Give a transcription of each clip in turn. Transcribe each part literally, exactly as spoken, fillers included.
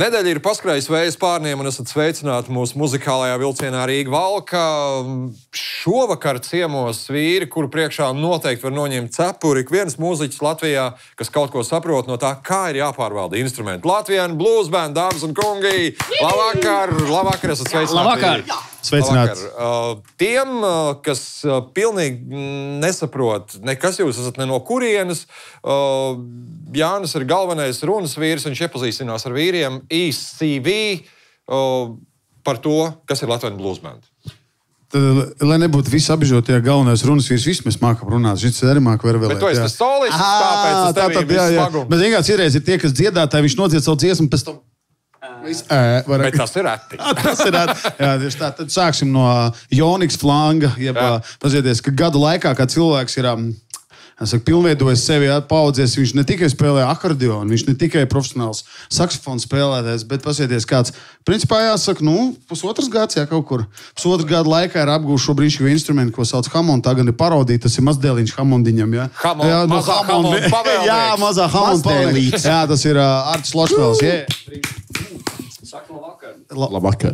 Nedēļa ir paskrējis vējas pārniem un esat sveicināti mūsu muzikālajā vilcienā Rīga Valka. Šovakar ciemos vīri, kuru priekšā noteikti var noņemt cepuri. Ik viens mūziķis Latvijā, kas kaut ko saprot no tā, kā ir jāpārvalda instrumenti. Latvijāni blues band, dāmas un kungi. Labvakar, labvakar, esat sveicināti. Labvakar. Sveicināti. Uh, tiem, uh, kas uh, pilnīgi nesaprot, nekas jūs esat ne no kurienes, uh, Jānis ir galvenais runas vīrs, viņš iepazīstinās ar vīriem īsts C V uh, par to, kas ir Latvijas blues band. Tad, lai nebūtu visi apbižotie galvenais runas vīrs, visi mēs mākam runāt. Šis arī māk vervelēt. Bet tu esi tas solists, tāpēc tas tev ir viss smagums. Bet vienkārši ir, ir tie, kas dziedātāji, viņš nodzied savu dziesmu, pēc tam... Viss, ē, var... Bet tas ir reti. tas ir reti. Jā, tieši tā. Tad sāksim no Joniks flanga. Jeb, pazieties, ka gadu laikā, kad cilvēks ir saku, pilnveidojis sevi, paudzies, viņš ne tikai spēlē akordeonu, viņš ne tikai profesionāls saksofonu spēlētājs, bet pasieties kāds, principā jāsaka, nu, pusotras gads, jā, kaut kur. Pusotras gadu laikā ir apgūst šo brīnišķīgo instrumentu, ko sauc Hammond, tā gan ir parodija, tas ir mazdēliņš Hammondiņam, jā. Hammond, jā, no mazā Hammond, Hammond pavēlnieks. Jā, mazā Hammond pavēlnieks. Jā, tas ir uh, Artis Lošvēls, jā. Saka labvakar. Labvakar.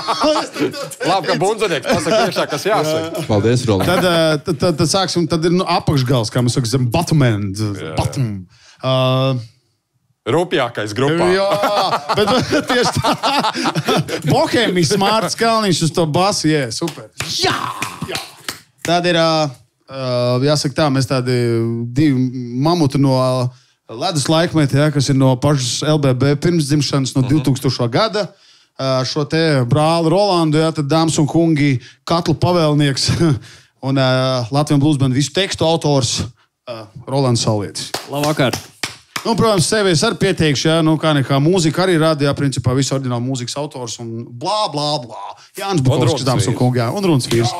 Labi, ka bundzenieks pasaka priekšā, kas jāsaka. Paldies, Roland. Tad, tad, tad, tad sāksim, tad ir nu, apakšgals, kā mēs sakam, bottom end. Bottom. Uh, Rupjākais grupā. Jā, bet, bet tieši tā. Bohēmijas Mārts Kalniņš uz to basu, jā, super. Jā! jā. Tad ir, uh, jāsaka tā, mēs tādi divi mamuti no... Ledus laikmeti, ja, kas ir no pašas L B B pirmsdzimšanas no divtūkstošā gada. Šo te brāli Rolandu, ja, tad dāmas un kungi, katlu pavēlnieks un uh, Latvijas blues band visu tekstu autors uh, Rolands Saulietis. Labvakar. Nu, protams, sevi es arī pieteikšu, ja, nu, kā nekā mūzika arī radījā, principā visu oriģinālu mūzikas autors un blā, blā, blā. Jānis Bukovskis, dāmas un kungi, jā, un runas vīrs.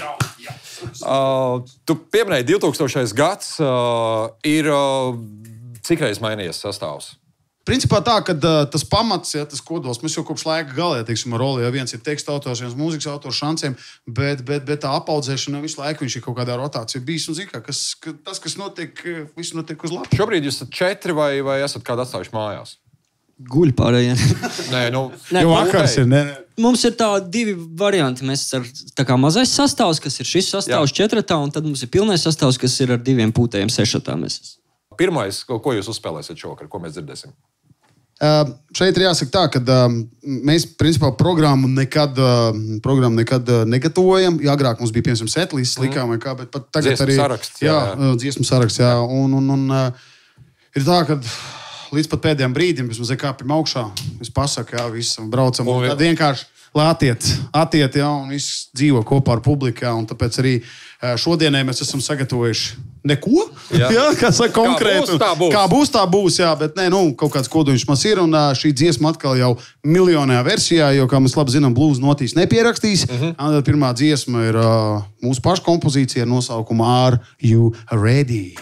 Uh, tu pieminēji divtūkstošais gads, uh, ir... Uh, Cik reiz mainījies sastāvs? Principā tā, ka uh, tas pamats, ja, tas kodols, mēs jau kopš laika galē, teiksim, ar roli, ja viens ir teksta autors, viens mūzikas autors šanciem, bet, bet, bet tā apaudzēšana visu laiku viņš ir kaut kādā rotācijā bijis un zina, kas, ka, tas, kas notiek, viss notiek uz labi. Šobrīd jūs esat četri vai, vai esat kādu atstājuši mājās? Guļ pārējie. Nē, nu... Nē, jo vakars ir, ne? Mums ir tā divi varianti. Mēs ar tā kā mazais sastāvs, kas ir šis sastāvs četratā, un tad mums ir pilnais sastāvs, kas ir ar diviem pūtējiem sešatā. Mēs... Pirmais, ko, ko jūs uzspēlēsiet šovakar, ko mēs dzirdēsim? Uh, šeit ir jāsaka tā, ka uh, mēs, principā, programmu nekad, uh, programmu nekad uh, negatavojam. Jā, agrāk mums bija, piemēram, setlists, mm. likām vai kā, bet pat tagad dziesmu arī... saraksts, jā. Jā, jā. dziesmu saraksts, jā. Un, un, un uh, ir tā, ka līdz pat pēdējiem brīdim, mēs kāpjam augšā, es pasaku, jā, visam braucam, un, un tad vienkārši, lai atiet, atiet, jā, un viss dzīvo kopā ar publiku, jā, un tāpēc arī šodienai mēs esam sagatavojuši neko, jā, jā kā saka konkrēti. Kā būs, tā būs. Kā būs, tā būs, jā, bet nē, nu, kaut kāds kodoņš mums ir, un šī dziesma atkal jau miljonajā versijā, jo, kā mēs labi zinām, blues notīs nepierakstīs. Mm -hmm. Pirmā dziesma ir uh, mūsu pašu kompozīcija ar nosaukumu Are You Ready?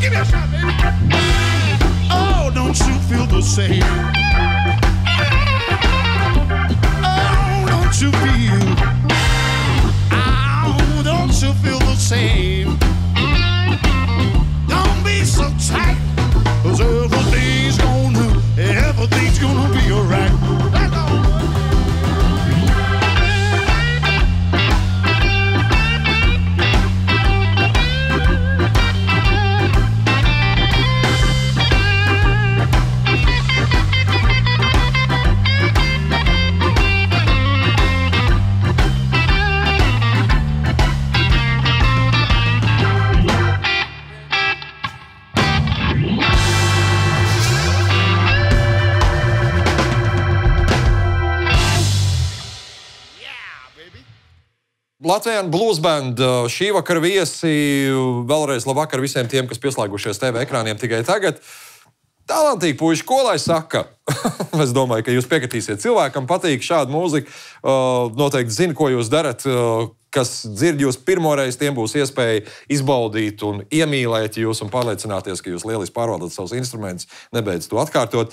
Give me a shot, baby. Oh, don't you feel the same? Oh, don't you feel? Oh, don't you feel the same? Don't be so tight, 'cause everything's gonna, everything's gonna be alright. Latvijas Blues Band šī vakara viesi. Vēlreiz labvakar visiem tiem, kas pieslēgušies T V ekrāniem tikai tagad. Talantīgi puiši, ko lai saka? Es domāju, ka jūs piekritīsiet. Cilvēkam patīk šāda mūzika. Noteikti zina, ko jūs darat. Kas dzird jūs pirmoreiz, tiem būs iespēja izbaudīt un iemīlēt jūs un pārliecināties, ka jūs lieliski pārvaldat savus instrumentus, nebeidz to atkārtot.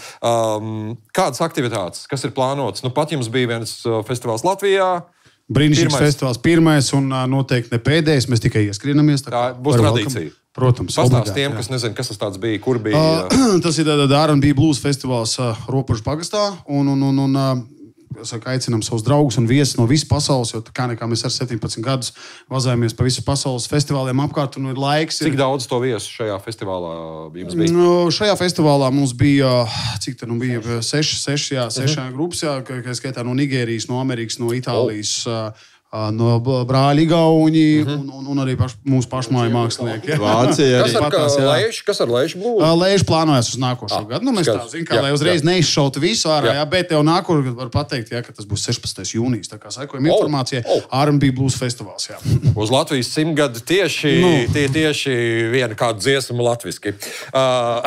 Kādas aktivitātes, kas ir plānotas? Nu, pat jums bija viens festivāls Latvijā. Brīnišķīgs festivāls, pirmais un noteikti ne pēdējais. Mēs tikai ieskrienamies. Tā būs tradīcija. Protams. Pastāst tiem, kas nezina, kas tas tāds bija, kur bija. Uh, tas ir R and B blues festivāls uh, Ropažu pagastā. Un, un, un, un uh, saka, aicinām savus draugus un viesus no visas pasaules, jo kā nekā mēs ar septiņpadsmit gadus vazājamies pa visu pasaules festivāliem apkārt un ir laiks. Cik ir... daudz to viesu šajā festivālā jums bija? No, šajā festivālā mums bija, cik te nu bija, seši, seši, jā, seši uh-huh. grupas, jā, kā skaitā no Nigērijas, no Amerikas, no Itālijas, oh. no brāļi Igauņi uh-huh. un, un, un arī paš, mūsu pašmāju mākslinieki. Vācija arī. Kas ar, patās, Leišu, kas ar Leišu blūzi? Leišu plānojas uz nākošo ah, gadu. Nu, mēs skats. tā zinām, kā jā, lai uzreiz jā. neizšautu visu ārā, jā. Jā, bet tev nākur var pateikt, jā, ka tas būs sešpadsmitais jūnijas. Tā kā sakojam oh, informācija, oh. R and B blues festivāls. Jā. Uz Latvijas simtgadu tieši, nu. tie, tieši viena kādu dziesmu latviski. Uh,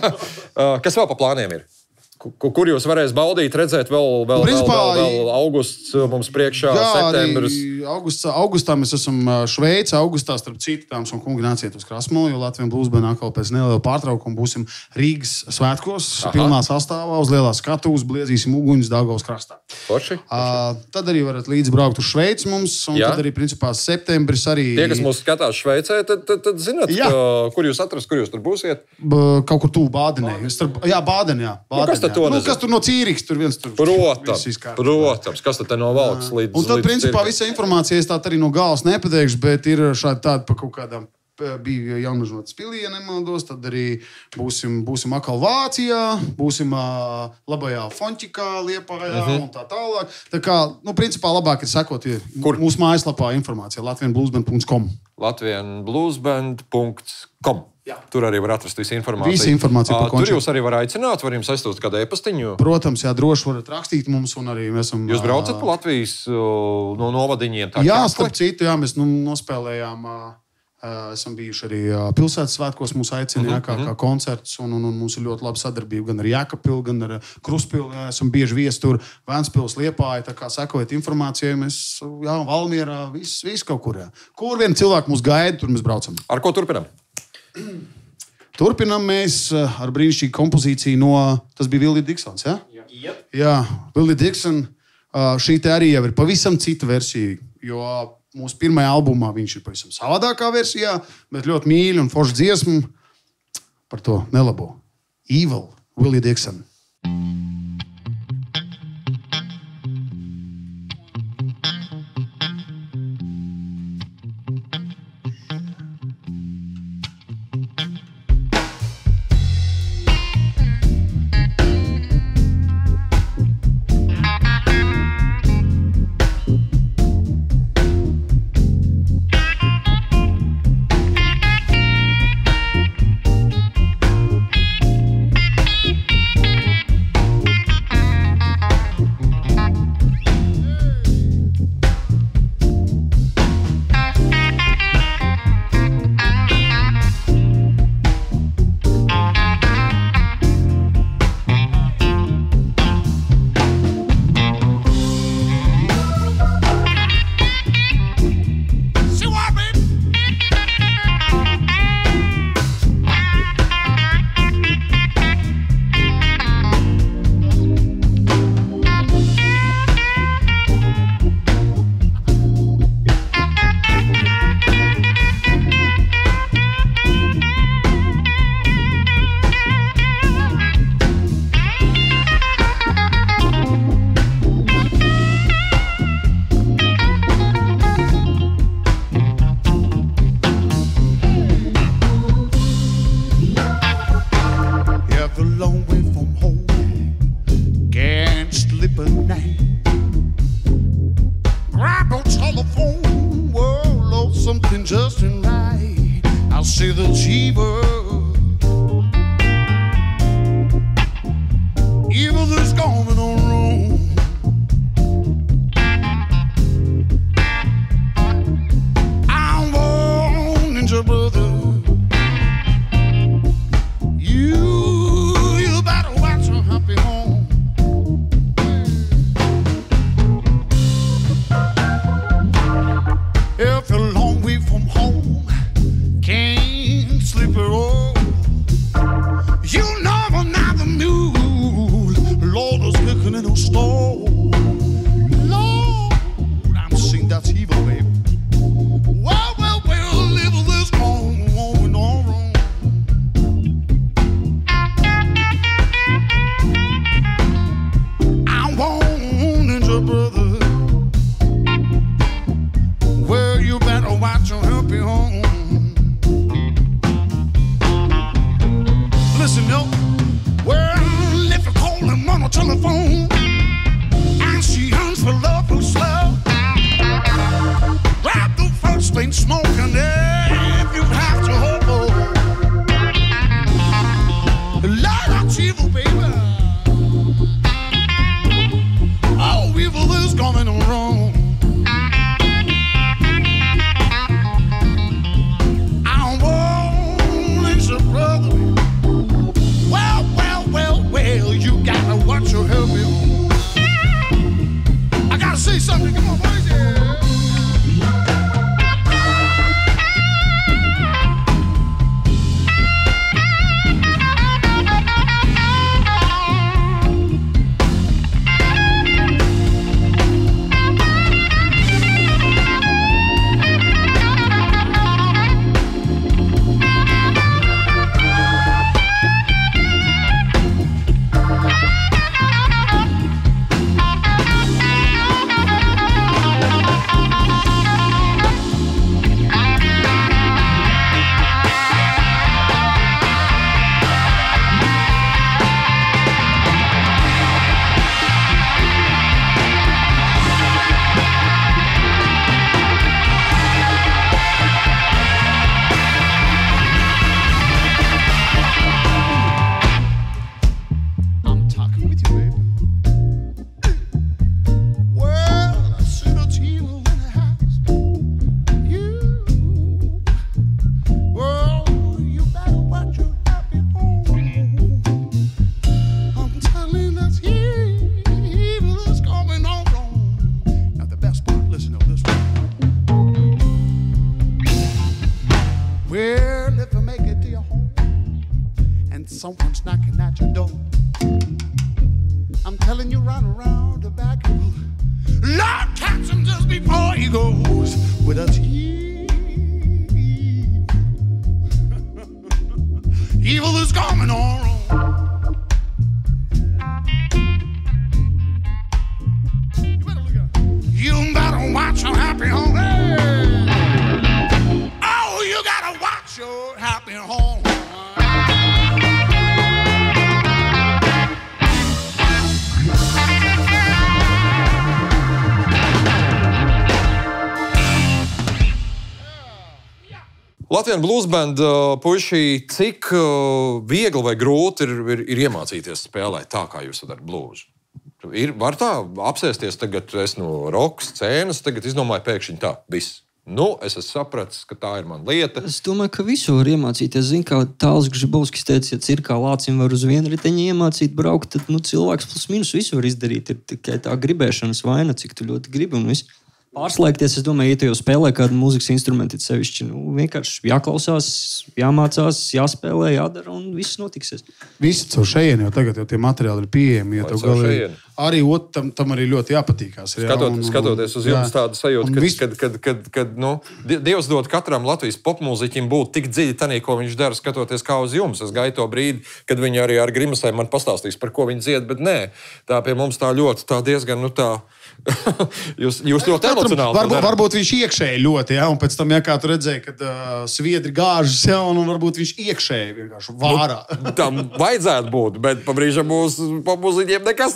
uh, kas vēl pa plāniem ir? Kur jūs varēsiet baudīt, redzēt, vēl, vēl, Principā, vēl, vēl, vēl augusts mums priekšā, jā, septembris? Augustā, augustā mēs esam Šveice, augustā, starp citu, tāms un kungi nāciet uz Krasmolu, jo Latvijas Blues Band atkal pēc neliela pārtraukuma būsim Rīgas svētkos, Aha. pilnā sastāvā, uz lielās skatuves, bliezīsim uguņus Daugavas krastā. Forši, forši. Uh, tad arī varat līdz braukt uz Šveici mums, un jā. tad arī, principā, septembris arī... Tie, kas mūs skatās Šveicē, tad, tad, tad zināt, ka, kur jūs atrast, kur jūs tur būsiet? B, kaut kur tū Bādenē. Starp, jā, Bādenē, jā. Bādenē. Nu, nu, kas tur no Cīriks, tur viens tur. Protams, protams, kas tad no valks līdz... Un tad, līdz principā, visa informācija, es tā arī no galas nepateikšu, bet ir šādi tādi pa kaut kādām, bija Jaunažnotas pilī, ja nemaldos, tad arī būsim, būsim atkal Vācijā, būsim uh, labajā Fonķikā, Liepājā uh-huh. un tā tālāk. Tā kā, nu, principā, labāk ir sekot Kur? mūsu mājaslapā informācija latvian blues band punkts com. latvian blues band punkts com. Jā. Tur arī var atrast visu informāciju. Visu informāciju par koncertu. Tur jūs arī var aicināt, var jums aizstot kādu e-pastiņu? Protams, jā, droši varat rakstīt mums un arī mēs esam... Jūs braucat pa Latvijas no novadiņiem? Tā jā, starp citu, jā, mēs nu, nospēlējām, esam bijuši arī pilsētas svētkos, mūs aicina, jā, kā, kā koncerts, un, un, un mums ir ļoti laba sadarbība gan ar Jēkabpili, gan ar Kruspili, jā, esam bieži viesi tur, Vēnspils, Liepāja, tā kā sekojat informācijai, mēs, jā, Valmierā, viss, viss kaut kur, jā. Kur vien cilvēki mūs gaida, tur mēs braucam. Ar ko turpinām? Turpinām mēs ar brīnišķīgu kompozīciju no... Tas bija Willie Dixons, ja? Jā? Jā, Willie Dixon. Šī te arī jau ir pavisam cita versija, jo mūsu pirmajā albumā viņš ir pavisam savādākā versijā, bet ļoti mīļa un forša dziesma par to nelabo. Evil, Willie Dixon. see the evil. Evil is coming on wrong. I'm warning your brother. You, you better watch your happy home. If you're a long way from home, can't sleep at all, you never know the mule. Lord is cooking in a stove. Lord, I'm seeing that's evil, baby. Well, well, well, live this going on and on. I want your brother. Well, you better watch your happy home. Listen, yo. Well, if you call him on the telephone and she hunts for love who's slow, grab the first thing smoking if you have to hold. Light up evil, baby. Oh, evil is coming wrong. I want your brother. Well, well, well, well, you gotta watch your help me. I gotta say something. Come on, boys. Yeah. Someone's knocking at your door. I'm telling you right around the back. Lord, catch him just before he goes with a team. Evil is coming on. You better look out. You better watch your happy home. Hey. Oh, you gotta watch your happy home. Latvijas bluesband puiši, cik viegli vai grūti ir, ir, ir iemācīties spēlēt tā, kā jūs darat blūzu? Ir, var tā apsēsties tagad, es no roka scēnas, tagad izdomāju pēkšņi tā, viss. Nu, es esmu sapratis, ka tā ir mana lieta. Es domāju, ka visu var iemācīties. Zinu, kā Tāls Gržibovskis teica, ja cirkā lācim var uz vienu riteņu iemācīt braukt, tad nu, cilvēks plus minus visu var izdarīt. Ir tikai tā gribēšanas vaina, cik tu ļoti gribi un viss. Pārslēgties, es domāju, ja tu jau spēlē kādu mūzikas instrumentu, sevišķi, nu, vienkārši jāklausās, jāmācās, jāspēlē, jādara un viss notiksies. Visi caur šejieni jau tagad, jau tie materiāli ir pieejami. Ja galī, arī ot, tam, tam arī ļoti jāpatīkās. Skatot, jā, un, un, skatoties uz jums jā, tādu sajūtu, kad, vis... kad, kad, kad, kad nu, Dievs dod katram Latvijas popmūziķim būt tik dziļi tanī, ko viņš dara, skatoties kā uz jums. Es gaidu to brīdi, kad viņi arī ar grimasēm man pastāstīs, par ko viņi dzied, bet nē, tā pie mums tā ļoti, tā diezgan, nu tā, jūs, jūs ļoti emocionāli. Varbūt, varbūt viņš iekšēji ļoti, ja, un pēc tam, ja kā tu redzēji, kad uh, sviedri gāžas, ja, un, un varbūt viņš iekšēji vienkārši vārā. Nu, tam vajadzētu būt, bet pa brīžam mūsu popmūziķiem nekas negāžās.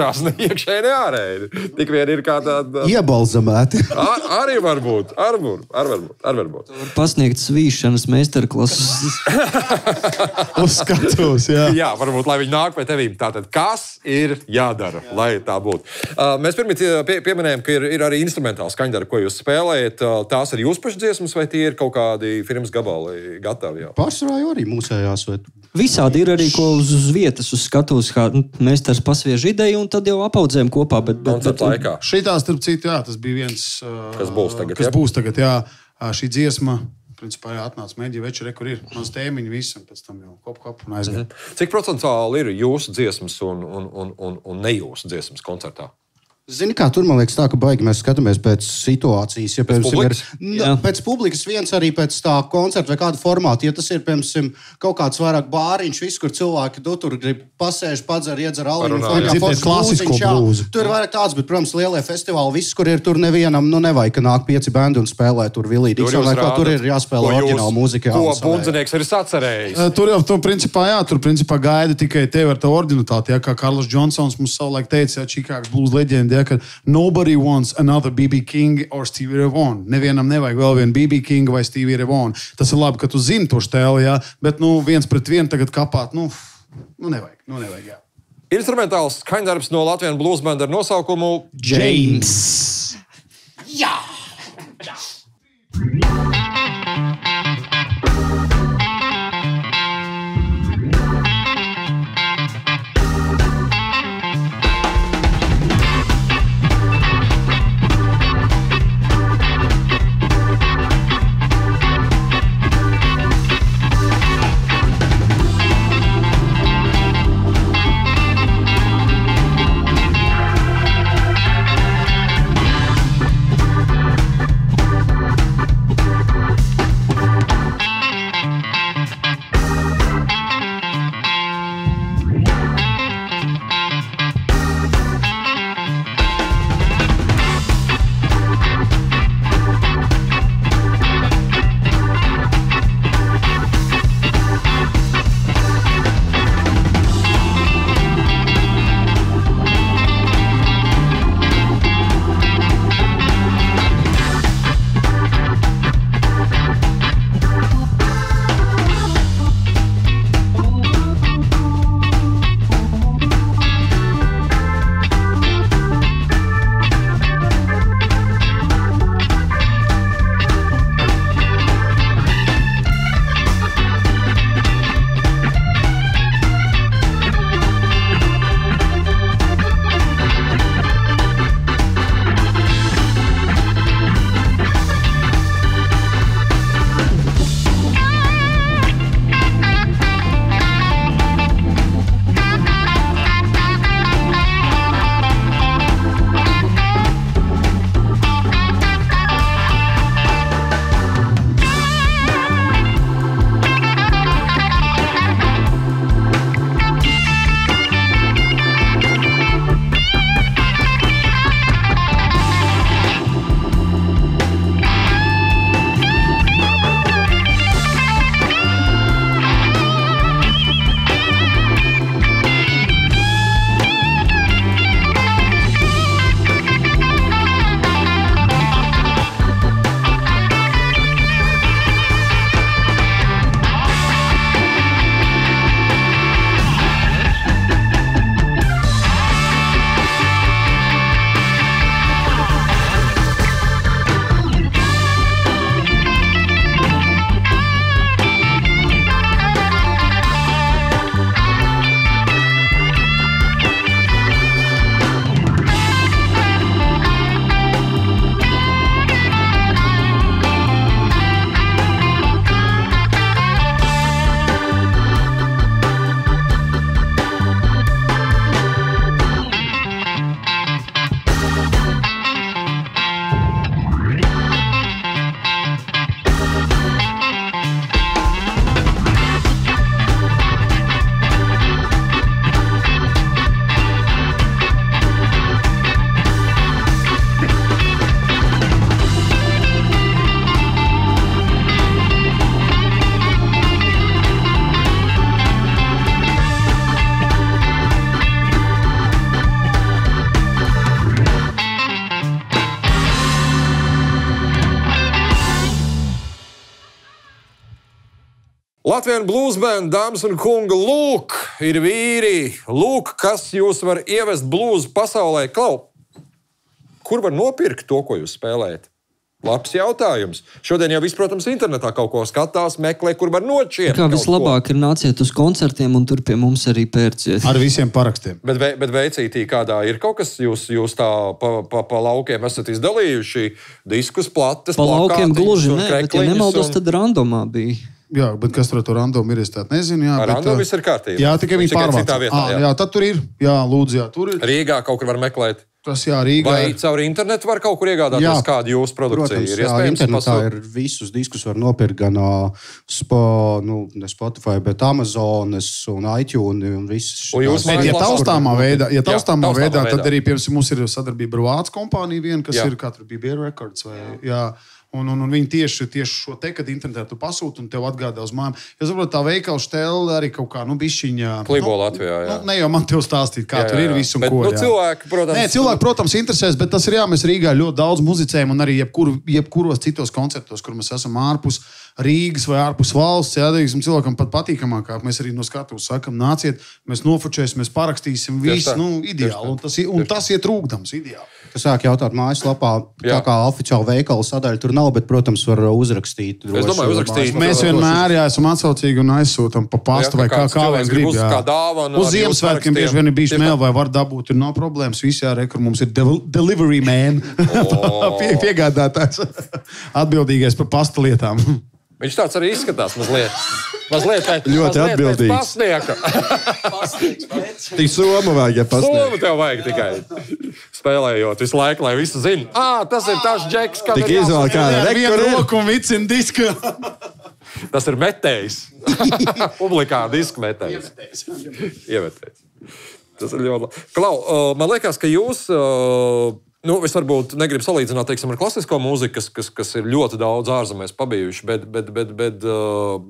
dažās ne iekšēji, ne ārēji. Tik vien ir kā tāda... Iebalzamēti. Ar, arī var būt. Ar, ar, var būt. Ar var būt. Pasniegt svīšanas meistarklases. Uz skatuves, jā. Jā, varbūt, lai viņi nāk pie tevīm. Tātad, kas ir jādara, jā. Lai tā būtu? Uh, mēs pirmie pie, pieminējām, ka ir, ir arī instrumentāli skaņdara, ko jūs spēlējat. Uh, tās ir jūsu pašu dziesmas, vai tie ir kaut kādi firmas gabali gatavi? Jā? Pārsvarā arī mūsējās. Vai... Visādi ir arī ko uz, uz vietas, uz skatuves, kā mēs tās pasviež ideju un tad jau apaudzējam kopā. Bet, bet, bet, laikā. Šitā, starp citu, jā, tas bija viens, kas būs tagad. Kas jā? būs tagad, jā. Šī dziesma, principā, jā, atnāca mēģi večerē, kur ir mans tēmiņi visi, un pēc tam jau kop, kop un aizgāja. Mhm. Cik procentuāli ir jūsu dziesmas un, un, un, un, un ne jūsu dziesmas koncertā? Zini, kā tur man liekas, tā, ka baigi mēs skatāmies pēc situācijas. Ja, pēc publikas? Ir, n, pēc publikas viens arī pēc tā koncerta vai kāda formāta. Ja tas ir, piemēram, kaut kāds vairāk bāriņš, viss, kur cilvēki do, tur grib pasēž, padzer, iedzer aliņu. Dzirdēt klasisko blūzi. Tur ir vairāk tāds, bet, protams, lielie festivāli, viss, kur ir tur nevienam, nu nevajag, ka nāk pieci bandi un spēlē tur vilīti. Tur, tur ir jāspēlē oriģināla mūzika. Ko Bundzinieks ir sacerējis? Tur jau, tu, principā, jā, tur, principā, gaida tikai tevi ar tā oriģinātāti. Jā, kā Karls Džonsons mums savulaik teica, jā, Čikāgas blūz leģenda, jā, ka nobody wants another B B King or Stevie Ray Vaughan. Nevienam nevajag vēl vienu B B King vai Stevie Ray Vaughan. Tas ir labi, ka tu zini to štēli, jā, bet, nu, viens pret vienu tagad kapāt, nu, nu nevajag, nu nevajag, jā. Instrumentāls skaņdarbs no Latvijas bluesbanda ar nosaukumu James. Jā! Jā! Latvijas bluesband, dāmas un kungi, lūk, ir vīri. Lūk, kas jūs var ievest blūzu pasaulē. Klau, kur var nopirkt to, ko jūs spēlējat? Labs jautājums. Šodien jau viss, protams, internetā kaut ko skatās, meklē, kur var nošķirt. Kā vislabāk ir nāciet uz koncertiem un tur pie mums arī pērciet. Ar visiem parakstiem. Bet, bet veicītī kādā ir kaut kas, jūs, jūs tā pa, pa, pa laukiem esat izdalījuši diskus, plates, Pa laukiem gluži un ne, bet ja nemaldos, un... tad randomā bija. Jā, bet kas tur ar to randomu ir, es tādu nezinu. Jā, Ar bet, randomu viss ir kārtībā. Jā, tikai viņi pārvāc. Citā vietā, à, jā. jā, tad tur ir. Jā, lūdzu, jā, tur ir. Rīgā kaut kur var meklēt. Tas jā, Rīgā. Vai caur internetu var kaut kur iegādāties, Jā. kāda jūsu produkcija Protams, ir? jā, internetā ir visus diskus var nopirkt gan uh, spo, nu, ne Spotify, bet Amazonas un iTunes un viss. Un jūs Bet, ja Mājaslapā. taustāmā veidā, ja taustāmā taustāmā veidā, veidā. tad arī, piemēram, mums ir sadarbība ar Vācu kompāniju viena, kas Jā. ir katru bija Beer Records vai, jā. Un, un, un viņi tieši, tieši šo te, kad internetā tu pasūti un tev atgādā uz mājām. Es saprotu, tā veikala štēle arī kaut kā, nu, bišķiņā. Klibo nu, Latvijā, jā. Nu, ne jau man tev stāstīt, kā Jā, tur jā, ir jā. viss un Bet, ko. nu, jā. cilvēki, protams- Nē, cilvēki, protams, interesēs, bet tas ir jā, mēs Rīgā ļoti daudz muzicējam un arī jebkur, jebkuros citos koncertos, kur mēs esam ārpus Rīgas vai ārpus valsts. Jā, teiksim, cilvēkam pat patīkamāk, mēs arī no skatuves sakam, nāciet, mēs nofočēsim, mēs parakstīsim, Tieši viss, tā. nu, Tieši ideāli. tā. Un tas, ir- un tas iet rūgdams, ideāli. Tu sāk jautāt mājaslapā, Jā. tā kā oficiāla veikala sadaļa tur nav, bet, protams, var uzrakstīt. Es domāju, uzrakstīt. Mēs vienmēr jā, esam atsaucīgi un aizsūtām pa pastu Jā, vai ka kā, kāds kā cilvēks viens grib grib. uz jā. kā dāvanu Uz ar jūsu Ziemassvētkiem parakstiem. bieži vien ir bijis Tieši tā. mēl vai var dabūt, ir nav problēmas. Visi jā, re, kur mums ir del delivery man, Pie, piegādātājs, atbildīgais par pasta lietām. Viņš tāds arī izskatās mazliet. Mazliet pēc, Ļoti mazliet pēc atbildīgs. pasnieka. Tik somu vajag, ja pasniegt. Somu tev vajag tikai spēlējot visu laiku, lai visi zina. Ā, tas ir tas džeks, kam Tik ir izvēl jāsaka. kāda Ar vienu rekur. roku un vicina disku. Tas ir metējs. Publikā disku metējs. Iemetējs. Tas ir ļoti labi. Klau, uh, man liekas, ka jūs... Uh, Nu, es varbūt negribu salīdzināt teiksim, ar klasisko mūziku, kas, kas, kas ir ļoti daudz ārzemēs pabijuši, bet, bet, bet, bet uh,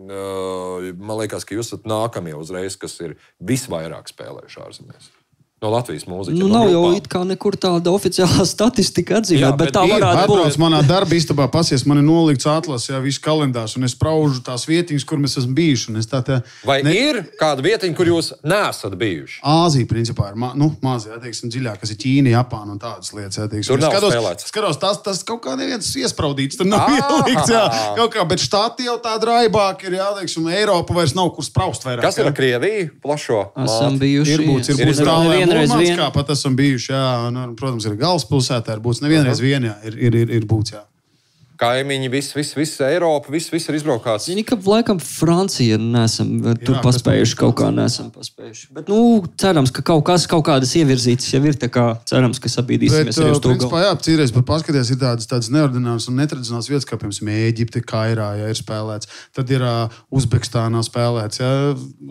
uh, man liekas, ka jūs esat nākamie uzreiz, kas ir visvairāk spēlējuši ārzemēs. No Latvijas mūzikas. Nu, nav jau it kā nekur tāda oficiālā statistika Jā, atzīmēta, bet bet tā ir, varētu Atbrauc būt. manā darba istabā, pasies, man ir nolikts atlas, jā, viss kalendārs, un es spraužu tās vietiņas, kur mēs esam bijuši. un es Tā, tā, Vai ne... ir kāda vietiņa, kur jūs neesat bijuši? Āzija, principā, ir ma nu, mazā, jā, teiksim, dziļāk, kas ir Ķīna, Japāna un tādas lietas. Jā, teiksim. Tur nav Es skatos, spēlēts. skatos, tas, tas kaut kā neviens iespraudīts, tur nav Ā! ielikts, jā, kaut kā, bet štāti jau tā draibāk ir, jā, teiksim, Eiropa vairs nav kur spraust vairāk. Kas ir jā. ar Krieviju plašo? Esam bijuši. Ir būts, ir Ir būts izrādīt. tālāk, Vienreiz Murmanskā vien. pat esam bijuši, jā, un, un, protams, ir galvaspilsētā, ir būts nevienreiz vien, jā, ir, ir, ir, ir būts, jā. Kaimiņi, viss, viss, viss Eiropa, viss, viss ir izbraukāts. Zini, ka laikam Francija nesam tur Jā, paspējuši, kas kaut kā nesam paspējuši. Bet, nu, cerams, ka kaut kas, kaut kādas ievirzītas jau ir, tā kā cerams, ka Bet, sabīdīsimies arī uh, uz to principā, galu. jā, cīreiz pat paskaties, ir tādas, tādas neordināras un netradicionālas vietas, kā, piemēram, Ēģipte, Kairā, ja ir spēlēts. Tad ir uh, Uzbekistānā spēlēts, jā,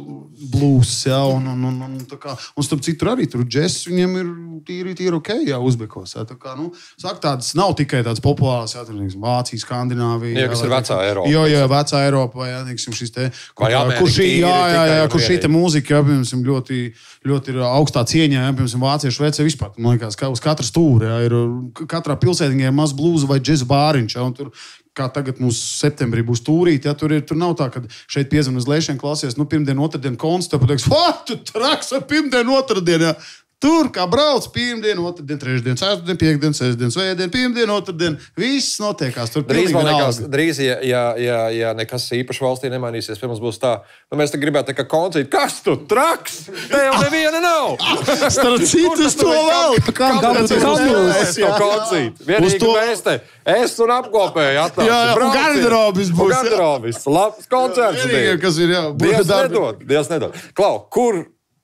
blūs, jā, un, un, un, un, tā kā, un starp citu arī tur džess, viņiem ir tīri, tīri ok, jā, Uzbekos. Jā, tā kā, nu, saka, tādas nav tikai tādas populāras, jā, tur, neksim, Vācija, Skandināvija. Jā, kas ir vecā Eiropa. Jo, jo, vecā Eiropa, jā, neksim, šis te, kur, Vai Amerika kur šī, tīri jā, jā, tikai jā, un kur šī te vienīgi. mūzika, jā, piemēram, ļoti, ļoti ir augstā cieņā, jā, piemēram, vāciešu vecē vispār. Man liekas, ka uz katra stūra, jā, ir katrā pilsētiņā ir maz blūza vai džeza bāriņš, jā, un tur, kā tagad mums septembrī būs tūrīt, ja tur, ir, tur nav tā, ka šeit piezvan uz lēšiem klasies, nu, pirmdien, otrdien konts, tad pateiks, what, tu traks ar pirmdien, otrdien, jā. Tur, kā brauc, pirmdien, otrdien, trešdien, ceturtdien, piekdien, sestdien, svētdien, pirmdien, otrdien, viss notiekās. Tur Drīz, pilnīgi man liekas, vienalga. drīz, ja, ja, ja, ja nekas īpaši valstī nemainīsies, pirms būs tā, nu mēs te gribētu teikt, ka koncīt, kas tu traks? Te jau neviena nav! Starp citu, uz to vēl. Kam- kam- kam- Es to koncīt. Vienīgi to- mēs te, es un apkopēju atnācu. Jā, jā, un Brauciet. garderobis būs, Un jā. garderobis. Labs koncerts. Vienīgie, bija. kas ir, jā, būs Dievs darbi. nedod, Dievs nedod. Klau, kur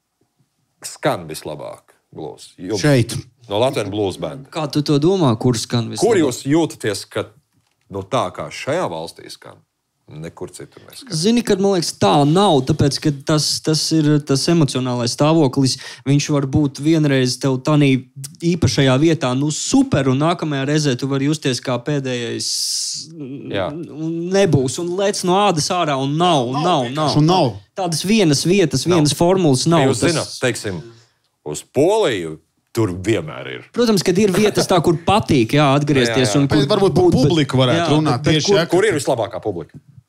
skan vislabāk blūz? Jums- Šeit. No Latvijas blues banda. Kā tu to domā, kur skan vislabāk? Kur jūs jūtaties, ka no tā kā šajā valstī skan, nekur citur neskan? Zini, kad man liekas, tā nav, tāpēc, ka tas, tas ir tas emocionālais stāvoklis. Viņš var būt vienreiz tev tādā īpašajā vietā, nu super, un nākamajā reizē tu vari justies kā pēdējais. Jā. Un nebūs, un lec no ādas ārā, un nav, nav, nav. nav. Un nav. Tādas vienas vietas, vienas formulas nav. Jūs zināt, teiksim, uz Poliju tur vienmēr ir. Protams, ka ir vietas tā, kur patīk jā, atgriezties. Jā, jā. Un kur Bet varbūt būt, bet- publika varētu jā, runāt bet- bet tieši, kur- jā, Kur ir vislabākā publika?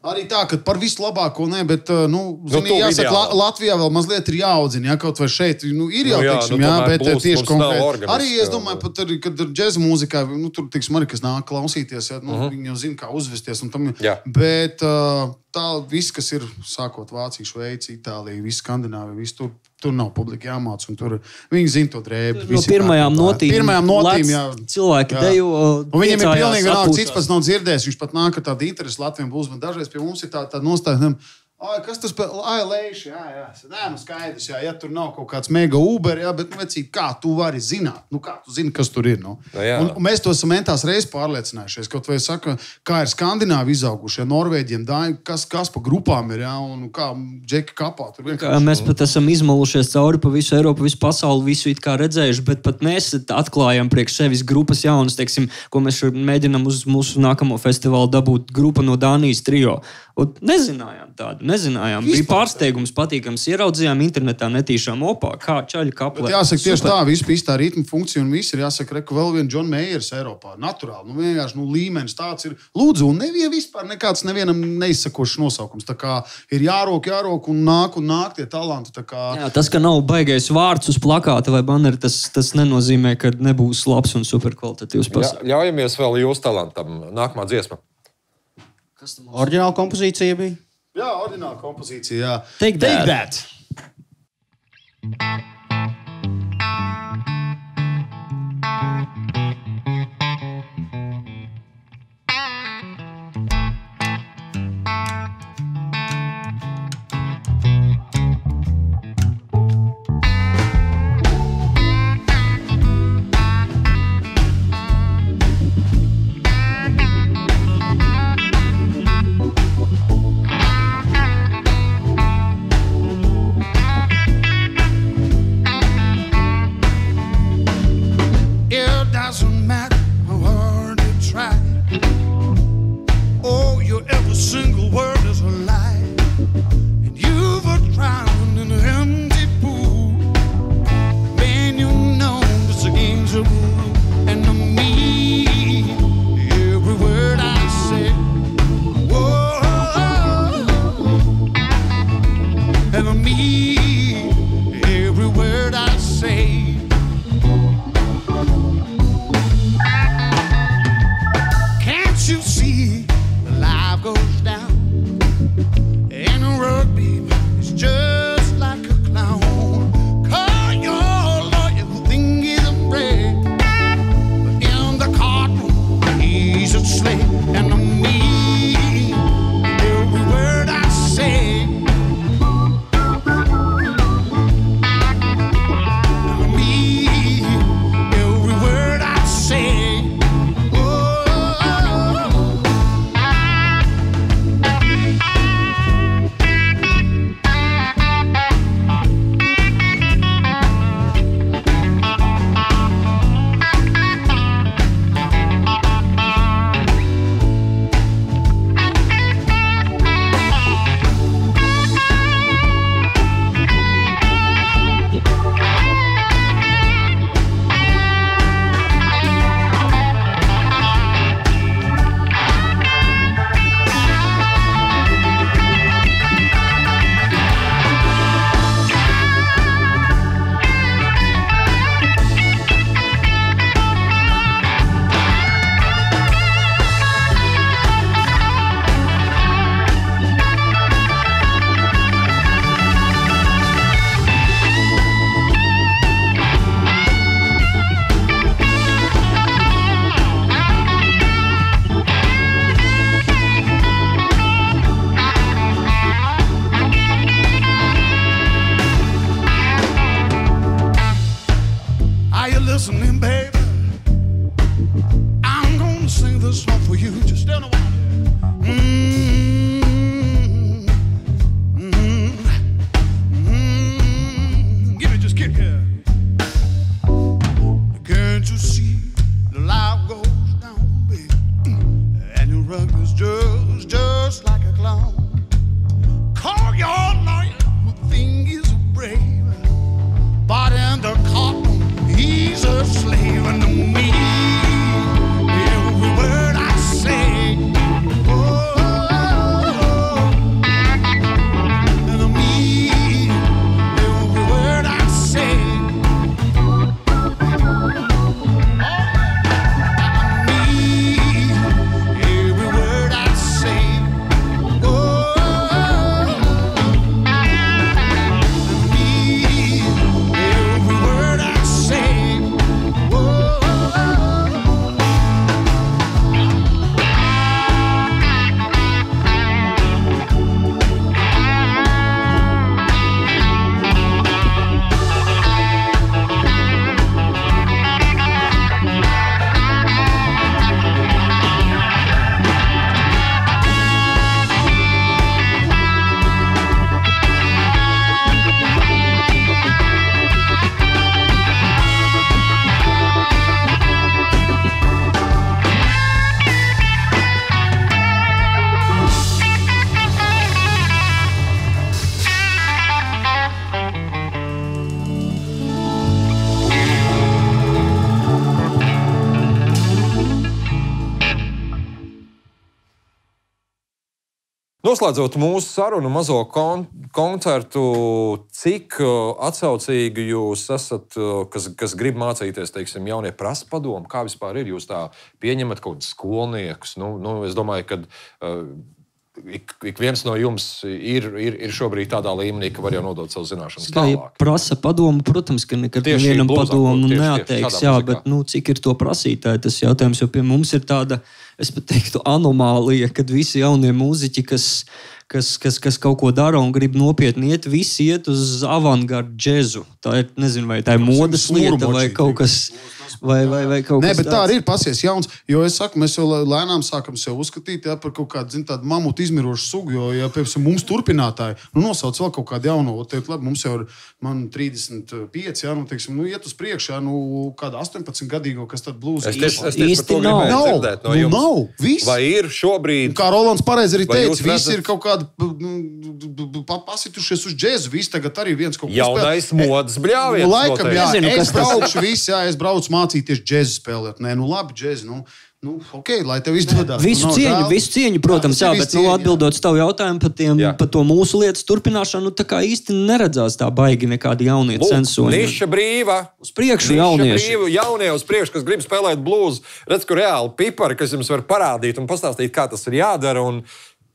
Arī tā, ka par visu labāko ne, bet, nu, zini, tu jāsaka, ideāli. La- Latvijā vēl mazliet ir jāaudzina, ja kaut vai šeit, nu, ir jau, Nu jā, teiksim, nu, jā, tomēr bet blues tieši mums nav konkrēti. organiski, Arī, es jā, domāju, nu. pat arī, kad ir džeza mūzikā, nu, tur, teiksim, arī, kas nāk klausīties, ja, nu, uh -huh. viņi jau zina, kā uzvesties, un tam, Jā. bet uh, tā viss, kas ir, sākot Vācija, Šveica, Itālija, viss Skandināvija, viss tur, tur nav publika jāmāc, un tur viņi zina to drēbi. No visi ir pirmajām kārtībā. notīm. Pirmajām notīm, lec, jā. Cilvēki Jā. dejo. Un viņam ir priecājās, pilnīgi vienalga, atpūtās. cits pats nav dzirdējis. Viņš pat nāk ar tādu interesi Latvijam būs, bet dažreiz pie mums ir tā, tā nostāja. Ai, kas tas par lēšu? Jā, jā, jā, nu skaidrs, jā, ja tur nav kaut kāds mega Uber, jā, bet, nu, vecīt, kā tu vari zināt? Nu, kā tu zini, kas tur ir? Nu? Nu, jā. un, un mēs to esam mentās reizes pārliecinājušies. Kaut vai saka, kā ir Skandināvi izauguši, ja Norvēģiem, Dāņi, kas, kas pa grupām ir, jā, un kā džeki kapā. Tur Kā vienkārši. mēs pat esam izmalušies cauri pa visu Eiropu, visu pasauli, visu it kā redzējuši, bet pat mēs atklājam priekš sevis grupas jaunas, teiksim, ko mēs šur mēģinām uz mūsu nākamo festivālu dabūt grupa no Dānijas trio. Un nezinājām tādu, nezinājām. Bija pārsteigums, patīkams. Ieraudzījām internetā netīšām opā, kā čaļi kaplē. Bet jāsaka, tieši tā, viss bija tā ritma funkcija un viss ir jāsaka, re, ka vēl viens John Mayers Eiropā. Naturāli, nu vienkārši nu, līmenis tāds ir. Lūdzu, un nevien vispār nekāds nevienam neizsakošs nosaukums. Tā kā ir jārok, jārok un nāk un nāk tie talanti. Tā kā... Jā, tas, ka nav baigais vārds uz plakāta vai bannera, tas, tas nenozīmē, ka nebūs labs un superkvalitatīvs Jā, pasākums. ļaujamies vēl jūsu talantam. Nākamā dziesma. Oriģināla kompozīcija bija. Jā, ordināla kompozīcija. Jā. Take that. that. Thank Noslēdzot mūsu sarunu mazo kon koncertu, cik atsaucīgi jūs esat, kas, kas grib mācīties, teiksim, jaunie prasa padomu? Kā vispār ir? Jūs tā pieņemat kaut kādus skolniekus? Nu, nu, es domāju, ka uh, ik, ik viens no jums ir, ir, ir šobrīd tādā līmenī, ka var jau nodot savu zināšanas tālāk. Ja prasa padomu, protams, ka nekad Tieši nevienam blūzā, padomu tieši, neatteiks, tieši jā, muzikā. bet nu, cik ir to prasītāji, tas jautājums, jo pie mums ir tāda, es pat teiktu, anomālija, kad visi jaunie mūziķi, kas, kas, kas, kas kaut ko dara un grib nopietni iet, visi iet uz avangardu džezu. Tā ir, nezinu, vai tā ir modas lieta vai kaut kas... Vai, vai, vai kaut Nē, kas bet tā tāds. arī ir pasies jauns. Jo es saku, mēs jau lēnām sākam sev uzskatīt jā, par kaut kādu, zin, tādu mamutu izmirošu sugu. Jo, ja, piemēram, mums turpinātāji, nu, nosauc vēl kaut kādu jaunu, teikt, labi, mums jau ir, man trīsdesmit pieci, jā, nu, teiksim, nu, iet uz priekšu, jā, nu, kāda astoņpadsmit gadīgo, kas tad blūzi. Es tieši, es tieši par Īsti to nav. gribēju Nav, dzirdēt no nu, jums. nav, viss. Vai ir šobrīd... Kā Rolands pareizi arī Vai teica, jūs visi redzat- ir kaut kādi nu, pa- pasitušies uz džezu. Visi tagad arī viens kaut ko Jaunais spēlē. modes bļāviens. Nu, laikam, jā, Nezinu, es kas tas- braucu, visi, jā, es braucu mācīties džezu spēlēt. Nē, nu labi, džezu, nu, nu ok, lai tev izdodas. Visu Nu, nav cieņu, žēl. visu cieņu, protams, jā, tas ir bet visu nu, cieņu, jā. atbildot uz tavu jautājumu par, tiem, Jā. par to mūsu lietas turpināšanu, nu, tā kā īsti neredzās tā baigi nekādi jaunie censoņi. Niša brīva. Uz priekšu Niša jaunieši. brīva, jaunie uz priekšu, kas grib spēlēt blūzu. Redz, kur reāli pipari, kas jums var parādīt un pastāstīt, kā tas ir jādara. Un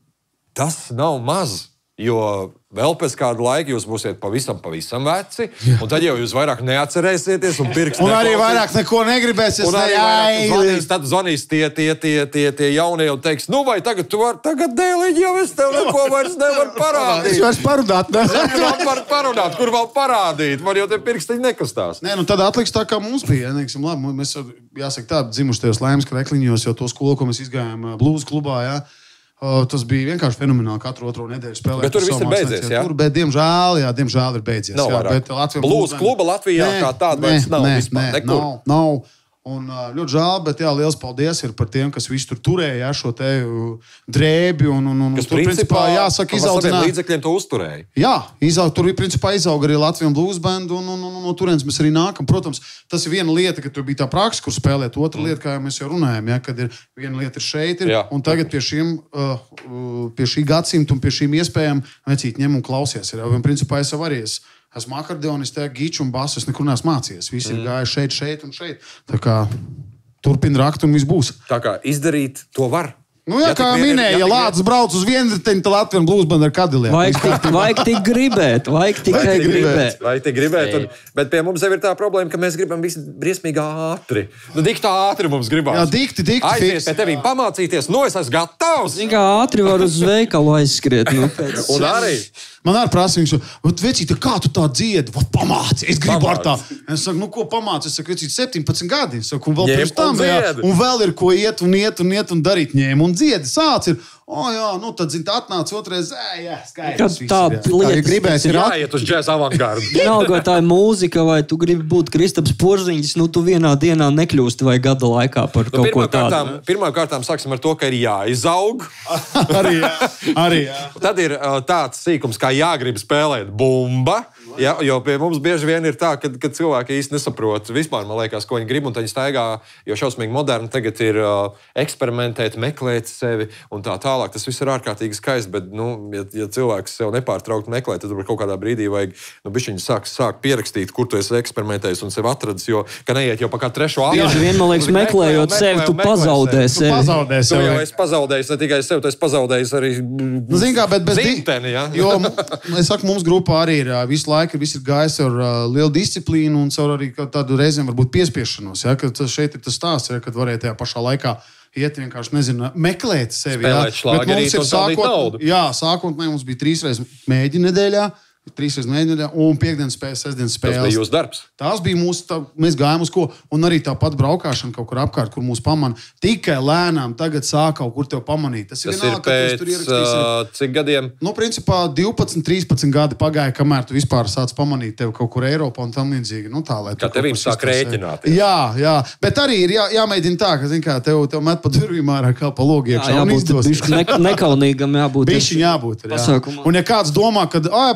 tas nav maz. Jo vēl pēc kāda laika jūs būsiet pavisam, pavisam veci, un tad jau jūs vairāk neatcerēsieties un pirks. Un arī neklausīs. vairāk neko negribēsies. Un arī ne, vairāk ai, zvanīs, tad zvanīs tie, tie, tie, tie, tie jaunie un teiks, nu vai tagad tu vari, tagad dēliņ, jau es tev neko vairs nevaru Es parādīt. vairs parunāt. ne? Kur vēl var parunāt, kur vēl parādīt, man jau tie pirkstiņi nekustās. Nē, nu tad atliks tā, kā mums bija. Ja, neksim, labi, mēs, jāsaka tā, dzimuši tajos laimes krekliņos, jo to skolu, ko mēs izgājām blūzu klubā, jā, Uh, tas bija vienkārši fenomenāli. Katru otro nedēļu spēlēt. Bet tur viss ir beidzies, jā? Tur, bet, diemžēl, jā, diemžēl ir beidzies. Nav jā, vairāk. bet Latvijas Blues kluba Latvijā kā tāda vairs nav vispār nekur. Nav, nav. Un uh, ļoti žēl, bet jā, liels paldies ir par tiem, kas visu tur turēja, jā, šo te uh, drēbi un, un, un Kas tur, principā, jāsaka, par saviem izaudzināja. līdzekļiem to uzturēja. Jā, izaug, tur principā izauga arī Latvijas blues band, un, un, un, un no turienes mēs arī nākam. Protams, tas ir viena lieta, ka tur bija tā praksa, kur spēlēt. Otra lieta, kā jau mēs jau runājam, ja, kad ir viena lieta ir šeit, ir, Jā. un tagad pie, šiem, uh, uh, pie šī gadsimta un pie šīm iespējām vecīt ņem un klausies. Ir, un principā es jau arī es, esmu akordeonists, giču un basu, es nekur neesmu mācījies. Visi mm. ir gājuši šeit, šeit un šeit. Tā kā turpina rakt un viss būs. Tā kā izdarīt to var. Nu, jā, Ja kā tik vien ir- minēja, ja ja tik Lācis brauc uz vienriteņu, tad Latvijas blues band ar kadiliem. Vajag tik, vajag tik gribēt, vajag tikai Vajag tik gribēt. Vai te gribētu? Un, bet pie mums jau ir tā problēma, ka mēs gribam visu briesmīgi ātri. Nu, tik tā ātri mums gribās. Jā, dikti, dikti, Aiziet fiks, pie tevīm pamācīties. Nu, es esmu gatavs. Zini, kā ātri var uz veikalu aizskriet. Nu, pēc... Un arī. Man arī prasa, viņš saka, vecīt, kā tu tā dziedi? Va, pamāci, es gribu ar tā. Pamāci. Es saku, nu ko pamāci? Es saku, vecīt, septiņpadsmit gadi. Es saku, un vēl Ņem pirms tam, un jā, dziedi. un vēl ir ko iet un iet un iet un darīt. Ņēmu un dziedi, sāc ir. O, jā, nu tad, zini, atnāc otrais, ē, jā, skaidrs. Kad viss tā ir, jā. lietas, ja gribēs, ir at... Jāiet uz džēza avangardu. Vienalga, vai tā ir mūzika, vai tu gribi būt Kristaps Porziņš, nu tu vienā dienā nekļūsti vai gada laikā par Nu, kaut ko pirmām kārtām, tādu. pirmām kārtām sāksim ar to, ka ir jāizaug. arī, jā, arī, jā. Tad ir uh, tāds sīkums, kā jāgrib spēlēt bumba. Ja, jo pie mums bieži vien ir tā, ka, ka cilvēki īsti nesaprot vispār, man liekas, ko viņi grib. Un tad viņi staigā, jo šausmīgi moderni tagad ir uh, eksperimentēt, meklēt sevi un tā tālāk. Tas viss ir ārkārtīgi skaisti, bet, nu, ja, ja cilvēks sev nepārtraukti meklē, tad tur kaut kādā brīdī vajag, nu, bišķiņi sāk, sāk pierakstīt, kur tu esi eksperimentējis un sev atradis, jo, ka neiet jau pa kā trešo ālu. Bieži vien, man liekas, meklējot sevi, tu pazaudē Tu sevi. pazaudē Tu sevi. jau esi pazaudējis ne tikai sevi, tu esi pazaudējis arī Nu, zin kā, bet bez di- dzimteni, ja? Jo, es saku, mums grupā arī ir ā, visu laiku, viss ir gājis ar uh, lielu disciplīnu un caur arī kā tādu reizēm varbūt piespiešanos. Ja, kad tas šeit ir tas stāsts, ja, kad varēja tajā pašā laikā iet vienkārši, nezinu, meklēt sevi. Spēlēt Ja. Bet šlāgerīt mums ir un pelnīt naudu. Jā, sākotnēji mums bija trīs reizes mēģi nedēļā. Trīs reizes mēģinājā, un piekdienas spēles, sestdienas Tas spēles. bija jūsu darbs. Tās bija mūsu, tā, mēs gājām uz ko, un arī tāpat braukšana kaut kur apkārt, kur mūs pamana. Tikai lēnām tagad sāk kaut kur tev pamanīt. Tas, Tas vienalga, ir ka tu tur pēc ierakstīsi. uh, cik gadiem? Nu, principā divpadsmit, trīspadsmit gadi pagāja, kamēr tu vispār sāc pamanīt tevi kaut kur Eiropā un tam līdzīgi. Nu, tā, lai tu Kā kaut tevīm ko sāk sistēsi. rēķināties. Jā, jā, bet arī ir jā, jāmēģina tā, ka, zin kā, tev, tev met pa durvīm ārā kā pa logu iekšā. Jā, un jābūt izdosies. bišķi ne, nekaunīgam, jābūt. Bišķiņ jābūt. Ir, jā. pasākumā. Un ja kāds domā, ka, ah, blūzā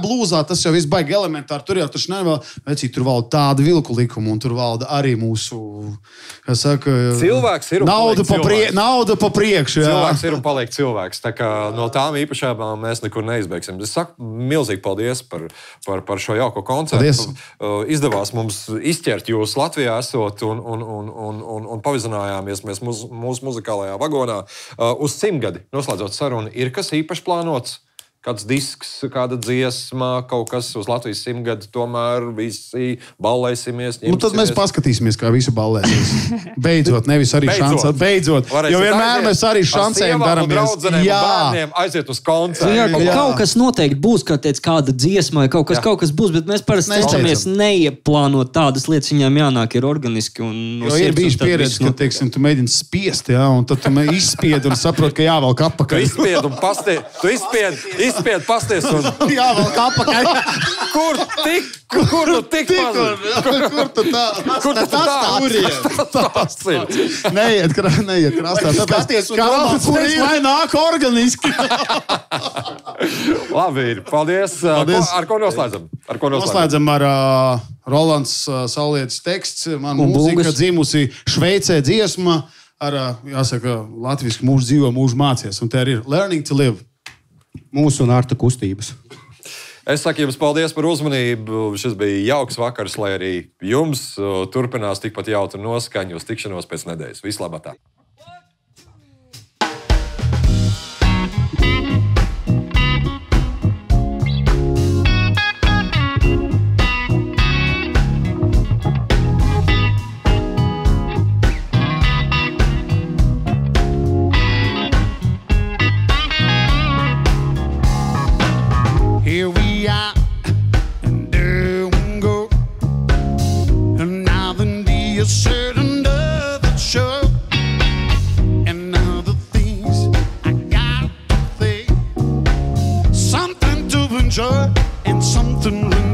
tas jau viss baigi elementāri. Tur jau taču nevēl, vecīt, tur valda tāda vilku likuma, un tur valda arī mūsu, kā saka, cilvēks ir un nauda pa, paliek prie, cilvēks. nauda pa priekšu. Jā. Cilvēks ir un paliek cilvēks. Tā kā no tām īpašībām mēs nekur neizbeigsim. Es saku milzīgi paldies par, par, par šo jauko koncertu. Izdevās mums izķert jūs Latvijā esot un, un, un, un, un, un pavizinājāmies mēs mūsu, mūsu muzikālajā vagonā uz simtgadi. Noslēdzot sarunu, ir kas īpaši plānots? Kāds disks, kāda dziesma, kaut kas uz Latvijas simtgadu, tomēr visi ballēsimies. Nu, tad mēs paskatīsimies, kā visi ballēsies. Beidzot, nevis arī šansā. Beidzot. Jo vienmēr mēs arī šansējam daramies. Jā. Bērniem aiziet uz koncertu. Jā, jā. Kaut kas noteikti būs, kā teica, kāda dziesma, kaut kas, kaut kas būs, bet mēs parasti cenšamies neieplānot tādas lietas, viņām jānāk ir organiski. Un no jo ir bijis pieredze, ka, teiksim, tu mēģini spiest, jā, un tad tu izspied un saproti, ka jāvelk apakaļ. Tu izspied un pastie, tu izspied, izspied, pasties un... jāvelk apakaļ. Kur tik, kur, kur tu tik mazliet? Kur tu tā? Kur tu tā? Tas ir. Neiet, neiet krastā. Skaties un domā, kur ir, lai nāk organiski. Labi ir. Paldies. Paldies. Ko, ar ko noslēdzam? Ar ko noslēdzam? Noslēdzam ar uh, Rolands uh, Saulietis teksts. Man un mūzika bungas. Dzimusi Šveicē dziesma ar, uh, jāsaka, latviski mūžu dzīvo, mūžu mācies. Un te ir Learning to Live. Mūsu un ārta kustības. Es saku jums paldies par uzmanību. Šis bija jauks vakars, lai arī jums turpinās tikpat jautra noskaņa uz tikšanos pēc nedēļas. Vislabāk! Here we are, and there we go. And now the day is certain another show. And other things I got to say. Something to enjoy and something to